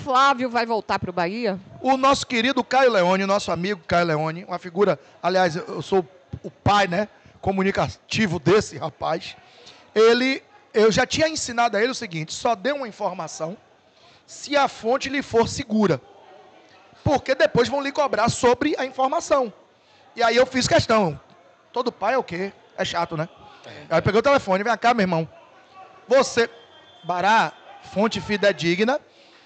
Flávio vai voltar para o Bahia? O nosso querido Caio Leone, nosso amigo Caio Leone, uma figura, aliás, eu sou o pai, né, comunicativo desse rapaz. Eu já tinha ensinado a ele o seguinte: só dê uma informação se a fonte lhe for segura, porque depois vão lhe cobrar sobre a informação. E aí eu fiz questão. Todo pai é o quê? É chato, né? Aí eu peguei o telefone: vem cá, meu irmão. Você, Bará, fonte fidedigna,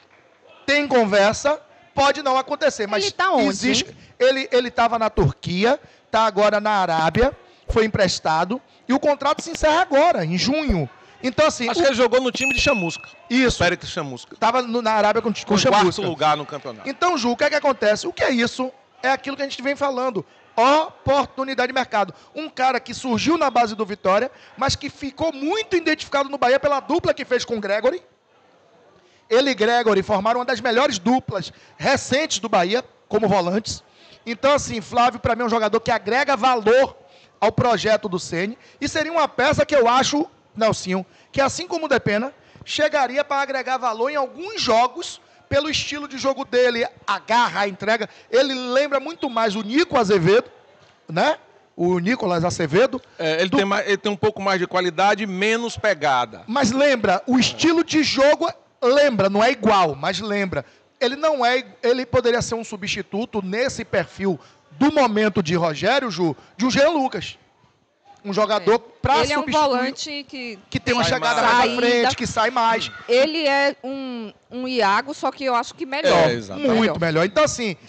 tem conversa, pode não acontecer, mas ele tá onde, existe. Ele estava na Turquia, está agora na Arábia, foi emprestado, e o contrato se encerra agora, em junho. Então, assim... Acho que ele jogou no time de Chamusca. Isso. Pérez Chamusca. Estava na Arábia com o Chamusca. Quarto lugar no campeonato. Então, Ju, o que é que acontece? O que é isso? É aquilo que a gente vem falando. Oportunidade de mercado. Um cara que surgiu na base do Vitória, mas que ficou muito identificado no Bahia pela dupla que fez com o Gregory. Ele e Gregory formaram uma das melhores duplas recentes do Bahia, como volantes. Então, assim, Flávio, para mim, é um jogador que agrega valor ao projeto do Ceni. E seria uma peça que eu acho, Nelsinho, que assim como o Depena, chegaria para agregar valor em alguns jogos, pelo estilo de jogo dele, a garra, a entrega. Ele lembra muito mais o Nico Azevedo, né? O Nicolas Acevedo. Ele tem um pouco mais de qualidade, menos pegada. Mas lembra, o estilo de jogo, lembra, não é igual, mas lembra. Ele poderia ser um substituto nesse perfil do momento de Rogério, Ju, de um Jean Lucas. Um jogador para substituir. Ele é um volante que tem uma chegada mais à frente, que sai mais. Ele é um Iago, só que eu acho que melhor. Muito melhor. Então, assim,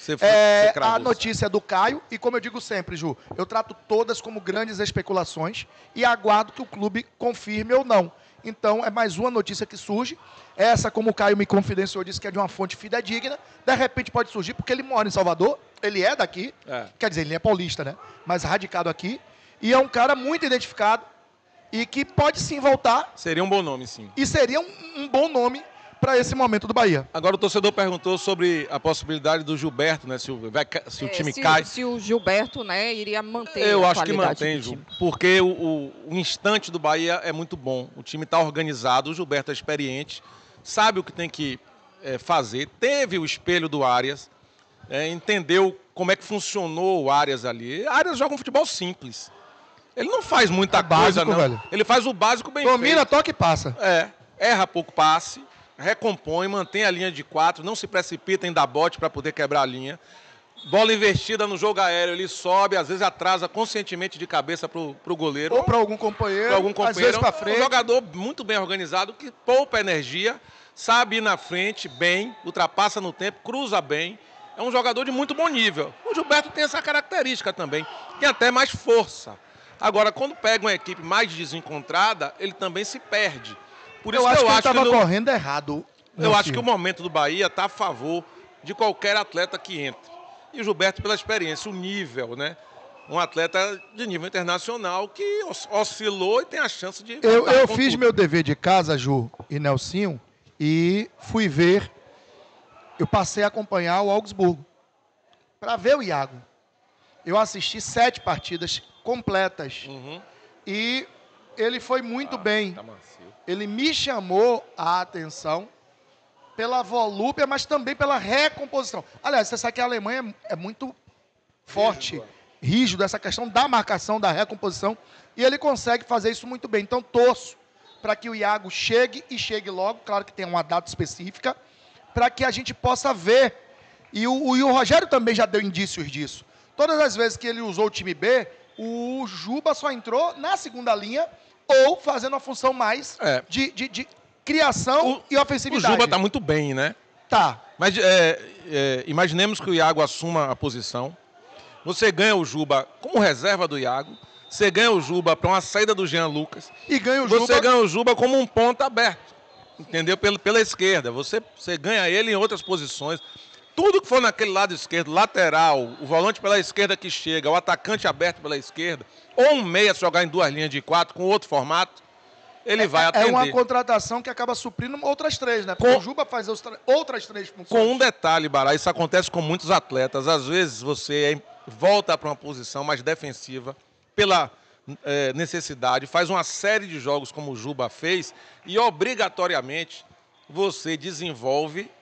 a notícia do Caio, e como eu digo sempre, Ju, eu trato todas como grandes especulações e aguardo que o clube confirme ou não. Então, é mais uma notícia que surge. Essa, como o Caio me confidenciou, disse que é de uma fonte fidedigna. De repente pode surgir, porque ele mora em Salvador, ele é daqui, quer dizer, ele é paulista, né? Mas radicado aqui. E é um cara muito identificado e que pode sim voltar. Seria um bom nome, sim. E seria um bom nome para esse momento do Bahia. Agora o torcedor perguntou sobre a possibilidade do Gilberto, né? Se o time cai. Se o Gilberto, né, iria manter Eu acho que mantém, Ju, porque o instante do Bahia é muito bom. O time está organizado, o Gilberto é experiente, sabe o que tem que fazer. Teve o espelho do Arias, entendeu como é que funcionou o Arias ali. O Arias joga um futebol simples. Ele não faz muita coisa, não. Velho. Ele faz o básico bem feito. Domina, toca e passa. Erra pouco passe, recompõe, mantém a linha de 4, não se precipita em dar bote para poder quebrar a linha. Bola investida no jogo aéreo, ele sobe, às vezes atrasa conscientemente de cabeça para o goleiro. Ou para algum companheiro, às vezes para frente. Um jogador muito bem organizado, que poupa energia, sabe ir na frente bem, ultrapassa no tempo, cruza bem. É um jogador de muito bom nível. O Gilberto tem essa característica também, tem até mais força. Agora, quando pega uma equipe mais desencontrada, ele também se perde. Por isso eu acho que ele estava correndo errado. Eu acho que o momento do Bahia está a favor de qualquer atleta que entre. E o Gilberto, pela experiência, o nível, né? Um atleta de nível internacional que oscilou e tem a chance de... Eu fiz meu dever de casa, Ju e Nelsinho, e fui ver. Eu passei a acompanhar o Augsburgo para ver o Iago. Eu assisti 7 partidas completas. E ele foi muito bem. Ele me chamou a atenção pela volúpia, mas também pela recomposição. Aliás, você sabe que a Alemanha é muito forte, rígido, essa questão da marcação, da recomposição, e ele consegue fazer isso muito bem. Então, torço para que o Iago chegue e chegue logo, claro que tem uma data específica, para que a gente possa ver. E o Rogério também já deu indícios disso. Todas as vezes que ele usou o time B, o Juba só entrou na segunda linha ou fazendo a função mais de criação e ofensividade. O Juba está muito bem, né? Tá. Mas imaginemos que o Iago assuma a posição. Você ganha o Juba como reserva do Iago. Você ganha o Juba para uma saída do Jean Lucas. E ganha o Você ganha o Juba como um ponta aberto. Entendeu? Pela esquerda. Você ganha ele em outras posições. Tudo que for naquele lado esquerdo, lateral, o volante pela esquerda que chega, o atacante aberto pela esquerda, ou um meia se jogar em 2 linhas de 4 com outro formato, ele vai atender. É uma contratação que acaba suprindo outras 3, né? Porque o Juba faz outras 3 funções. Com um detalhe, Bará, isso acontece com muitos atletas. Às vezes você volta para uma posição mais defensiva pela necessidade, faz uma série de jogos como o Juba fez e obrigatoriamente você desenvolve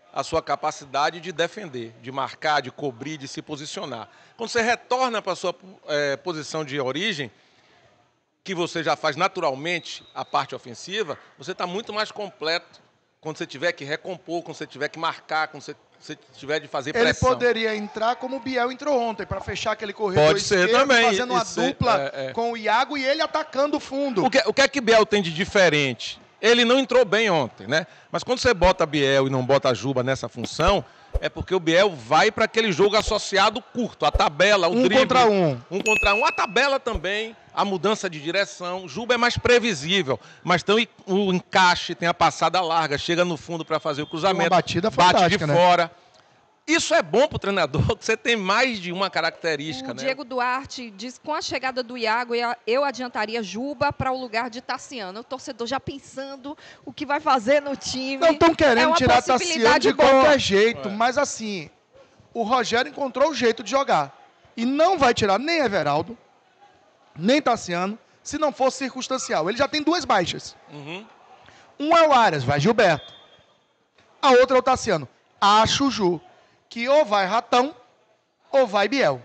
a sua capacidade de defender, de marcar, de cobrir, de se posicionar. Quando você retorna para a sua posição de origem, que você já faz naturalmente a parte ofensiva, você está muito mais completo quando você tiver que recompor, quando você tiver que marcar, quando você tiver de fazer pressão. Ele poderia entrar como o Biel entrou ontem, para fechar aquele corredor Pode ser esquerdo, também, fazendo uma dupla com o Iago e ele atacando o fundo. O que é que Biel tem de diferente? Ele não entrou bem ontem, né? Mas quando você bota Biel e não bota Juba nessa função, é porque o Biel vai para aquele jogo associado curto, a tabela, o drible. Contra um. Um contra um, a tabela também, a mudança de direção. Juba é mais previsível, mas tem o encaixe, tem a passada larga, chega no fundo para fazer o cruzamento, uma batida bate fantástica, de fora. Isso é bom para o treinador, que você tem mais de uma característica. O Diego Duarte diz que com a chegada do Iago, eu adiantaria Juba para o lugar de Tassiano. O torcedor já pensando o que vai fazer no time. Não estão querendo tirar Tassiano de qualquer jeito, É. mas assim, o Rogério encontrou o jeito de jogar. E não vai tirar nem Everaldo, nem Tassiano, se não for circunstancial. Ele já tem duas baixas. Um é o Arias, vai Gilberto. A outra é o Tassiano. Acho, Ju, que ou vai Ratão ou vai Biel.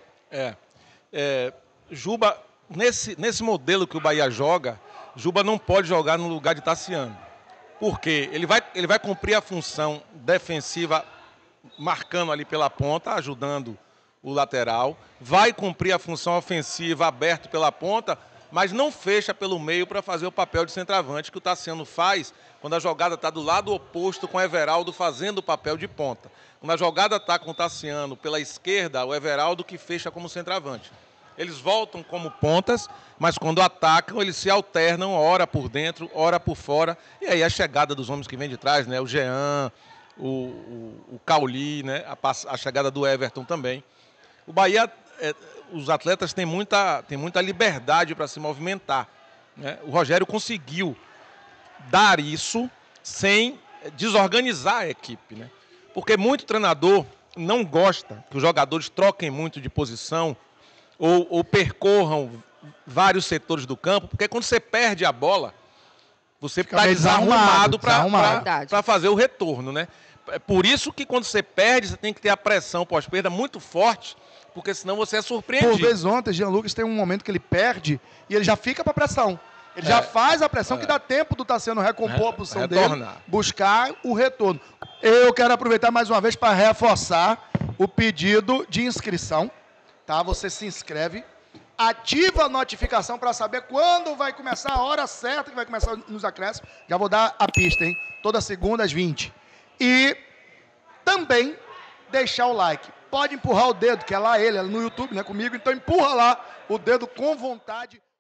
Juba, nesse modelo que o Bahia joga, Juba não pode jogar no lugar de Tassiano. Por quê? Ele vai cumprir a função defensiva marcando ali pela ponta, ajudando o lateral. Vai cumprir a função ofensiva aberto pela ponta, mas não fecha pelo meio para fazer o papel de centroavante que o Tassiano faz quando a jogada está do lado oposto com o Everaldo fazendo o papel de ponta. Quando a jogada está com o Tassiano pela esquerda, o Everaldo que fecha como centroavante. Eles voltam como pontas, mas quando atacam, eles se alternam, ora por dentro, ora por fora. E aí a chegada dos homens que vêm de trás, né? O Jean, o Cauli, né? A chegada do Everton também. O Bahia, os atletas têm muita liberdade para se movimentar, né? O Rogério conseguiu dar isso sem desorganizar a equipe, né? Porque muito treinador não gosta que os jogadores troquem muito de posição ou percorram vários setores do campo, porque quando você perde a bola, você está desarrumado para fazer o retorno, né? É por isso que quando você perde, você tem que ter a pressão pós-perda muito forte, porque senão você é surpreendido. Por vezes ontem, Jean Lucas tem um momento que ele perde e ele já fica para pressão. Ele já faz a pressão que dá tempo do Tassiano recompor a posição dele, buscar o retorno. Eu quero aproveitar mais uma vez para reforçar o pedido de inscrição. Tá? Você se inscreve, ativa a notificação para saber quando vai começar, a hora certa que vai começar nos acréscimos. Já vou dar a pista, hein? Toda segunda às 20. E também deixar o like. Pode empurrar o dedo, que é lá ele, é no YouTube, não é comigo. Então empurra lá o dedo com vontade.